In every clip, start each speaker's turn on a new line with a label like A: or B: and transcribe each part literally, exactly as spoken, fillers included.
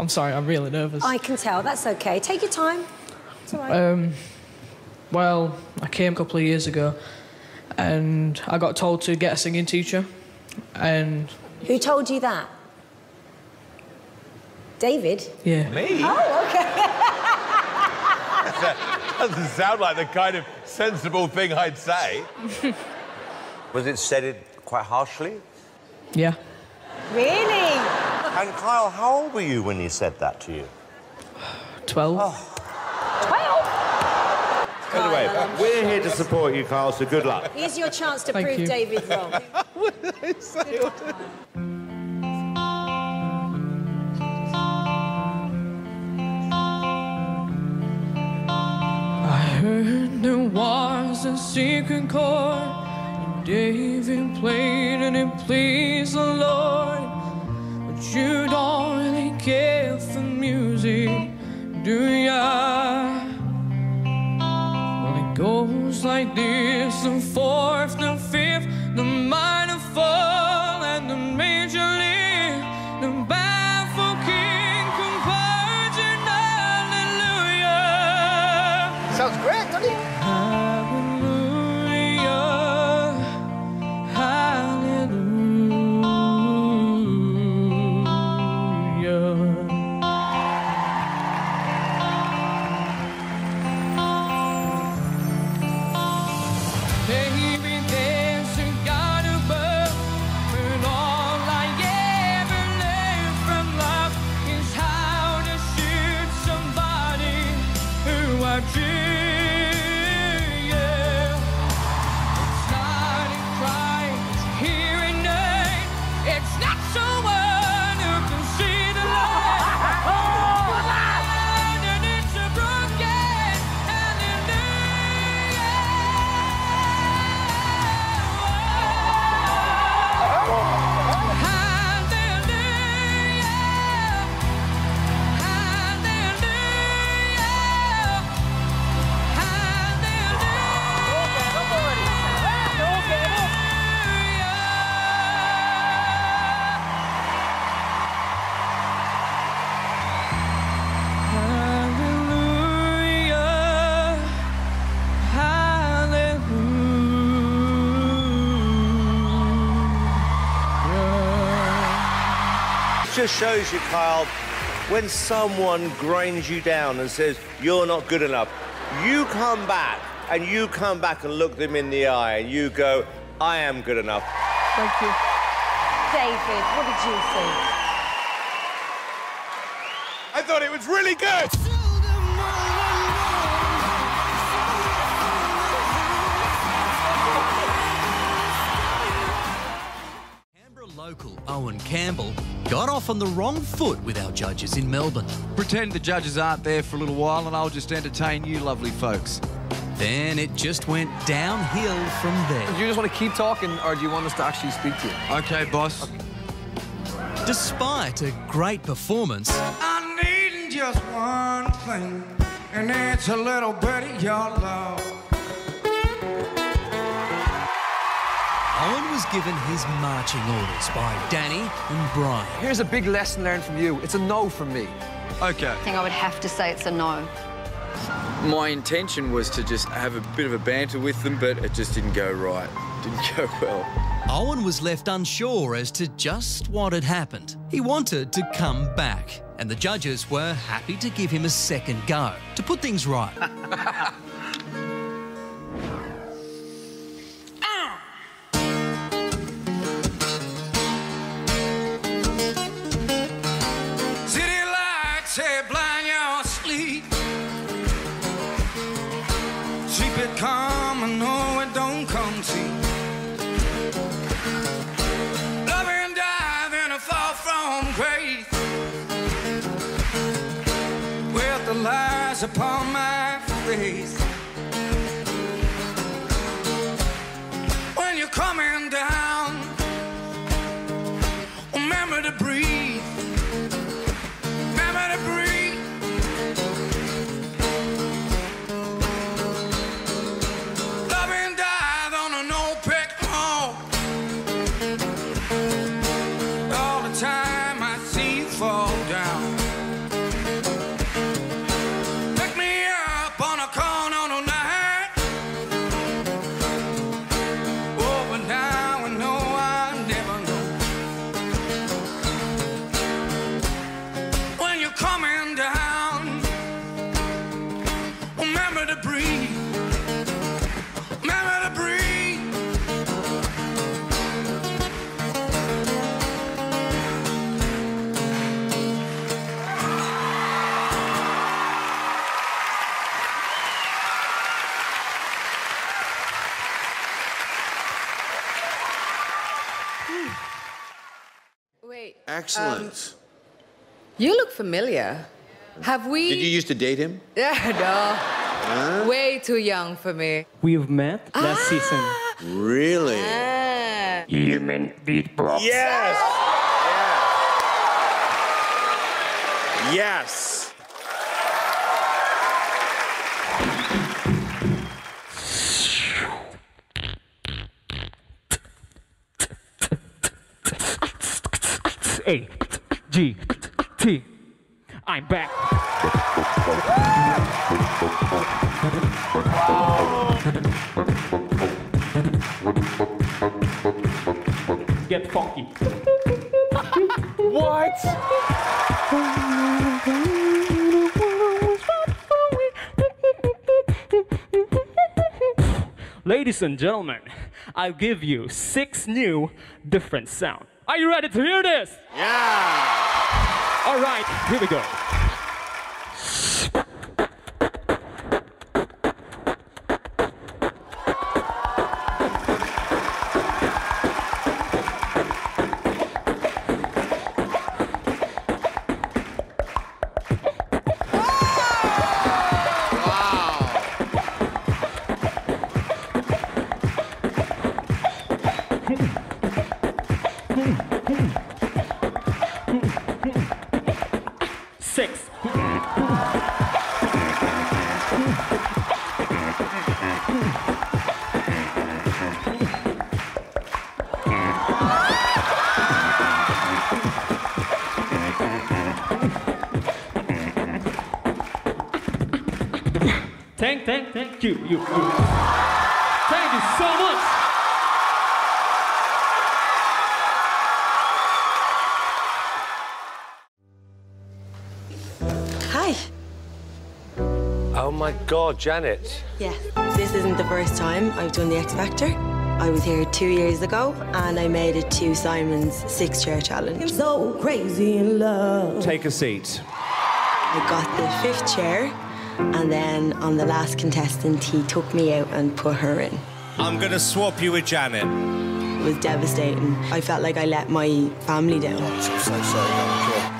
A: I'm sorry, I'm really nervous.
B: I can tell. That's okay. Take your time. It's all right.
A: Um, well, I came a couple of years ago, and I got told to get a singing teacher, and...
B: Who told you that? David?
A: Yeah.
C: Me?
B: Oh, okay.
C: That doesn't sound like the kind of sensible thing I'd say.
D: Was it said it quite harshly?
A: Yeah.
B: Really?
D: And Kyle, how old were you when he said that to you?
A: Twelve.
D: Oh.
B: Twelve?
D: Anyway, we're here to support you, Kyle, so good luck.
B: Here's your chance to
A: Thank
B: prove
A: you.
B: David wrong.
C: What did I say?
A: I heard there was a secret chord, and David played and it pleased the Lord. But you don't really care for music, do ya? Well, it goes like this: the fourth, the fifth, the minor fall, and the major lift, the baffled king composing hallelujah.
E: Sounds great, doesn't it?
A: Hallelujah, hallelujah. Baby, there's a God above, but all I ever learned from love is how to shoot somebody who I dream. Yeah. It's not a cry, it's here and night. It's not someone who can see the light. And it's a broken
D: Just shows you, Kyle, when someone grinds you down and says you're not good enough, you come back and you come back and look them in the eye and you go, I am good enough.
A: Thank you.
B: David, what did you think?
C: I thought it was really good.
F: Local Owen Campbell got off on the wrong foot with our judges in Melbourne.
G: Pretend the judges aren't there for a little while and I'll just entertain you lovely folks.
F: Then it just went downhill from there.
E: Do you just want to keep talking, or do you want us to actually speak to you?
G: Okay, boss.
F: Despite a great performance,
H: I need just one thing, and it's a little bit of your love.
F: Owen was given his marching orders by Danny and Brian.
E: Here's a big lesson learned from you. It's a no from me.
G: Okay.
I: I think I would have to say it's a no.
J: My intention was to just have a bit of a banter with them, but it just didn't go right. Didn't go well.
F: Owen was left unsure as to just what had happened. He wanted to come back, and the judges were happy to give him a second go to put things right.
H: City lights say blind your sleep. Sleep it come and no it don't come cheap. Love and dive in a fall from grace, with the lies upon my face. When you're coming down, remember to breathe. Remember to breathe. Love and dive on an old brick home. All the time I see you fall down. breathe. Remember to breathe.
K: Wait.
L: Excellent.
K: Um, you look familiar. Have we...
L: Did you used to date him?
K: Yeah, no.
L: Huh?
K: Way too young for me.
M: We've met last
K: Ah.
M: season.
L: Really?
K: Ah.
M: Human beatbox.
L: Yes! Yes! Yes!
M: A, G, T. I'm back. Get funky.
L: What?
M: Ladies and gentlemen, I'll give you six new different sounds. Are you ready to hear this?
L: Yeah!
M: All right, here we go. Six. Thank, thank, thank you, you, you. Thank you so much.
N: Hi.
D: Oh my God, Janet.
N: Yeah, this isn't the first time I've done the X Factor. I was here two years ago and I made it to Simon's six chair challenge. I'm so crazy in love.
D: Take a seat.
N: I got the fifth chair and then on the last contestant he took me out and put her in.
D: I'm gonna swap you with Janet.
N: It was devastating. I felt like I let my family down.
L: I'm so sorry, I'm sure.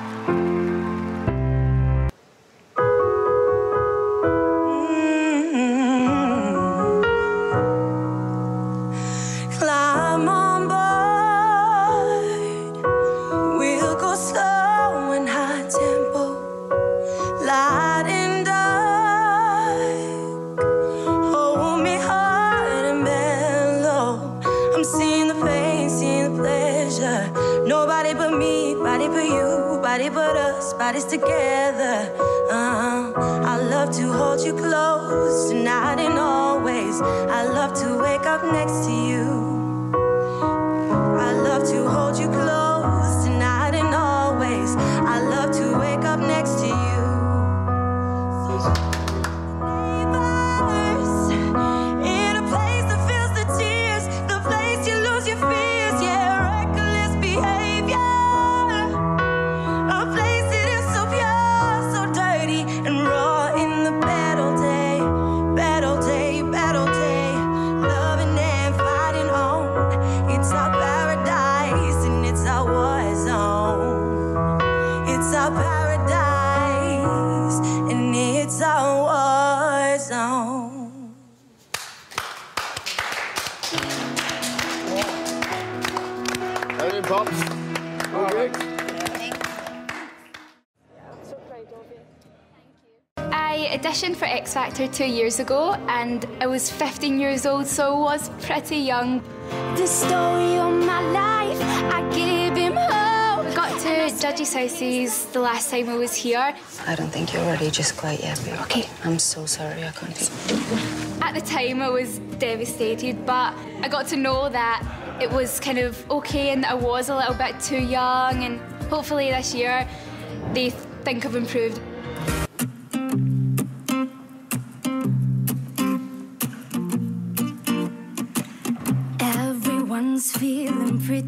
O: Climb on board. We'll go slow and high tempo, light and dark. Hold me hard and mellow. I'm seeing the pain, seeing the pleasure. Nobody but me, body but you, body but us, bodies together. Uh, I love to hold you close tonight and always. I love to wake up next to you. I love to hold you close tonight and always. I love to wake up next to you. Neighbors, in a place that feels the tears, the place you lose your fears, yeah, reckless behavior. A place that is so pure, so dirty and raw in the battle day, battle day, battle day, loving and fighting on. It's our paradise and it's our war zone. It's our paradise and it's our war zone.
L: How you doing, Pops? All right.
P: I auditioned for X Factor two years ago and I was fifteen years old, so I was pretty young. The story of my life, I gave him hope. We got to Judges' Houses the last time I was here.
N: I don't think you're ready just quite yet, babe. Okay. I'm so sorry I can't do it.
P: At the time I was devastated, but I got to know that it was kind of okay and that I was a little bit too young, and hopefully this year they think I've improved.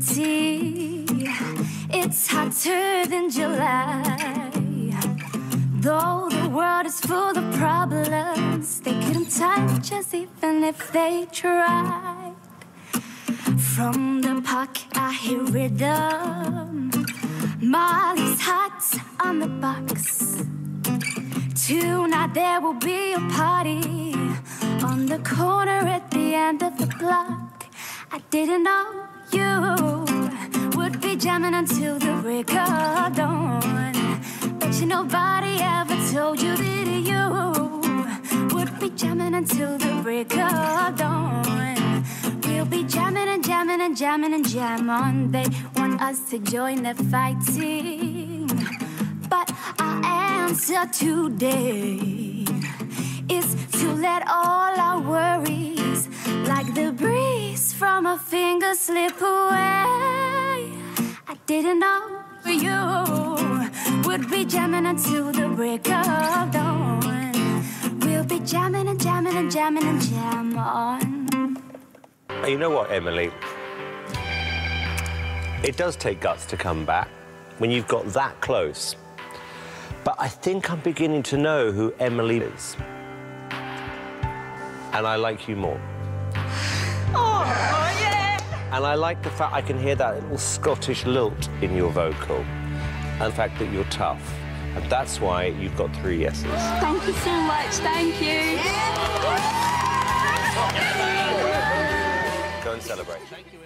O: city. It's hotter than July. Though the world is full of problems, they couldn't touch us even if they tried. From the park I hear rhythm, Molly's hot on the box. Tonight there will be a party on the corner at the end of the block. I didn't know you would be jamming until the break of dawn. Bet you nobody ever told you that you would be jamming until the break of dawn. We'll be jamming and jamming and jamming and jam on. They want us to join the fighting, but our answer today is to let all our worries, like the breeze from a finger, slip away. I didn't know you would be jamming until the break of dawn. We'll be jamming and jamming and jamming and jam on.
D: You know what, Emily? It does take guts to come back when you've got that close. But I think I'm beginning to know who Emily is. And I like you more.
O: Oh, yeah!
D: And I like the fact I can hear that little Scottish lilt in your vocal. And the fact that you're tough. And that's why you've got three yeses.
P: Thank you so much, thank you.
D: Go and celebrate.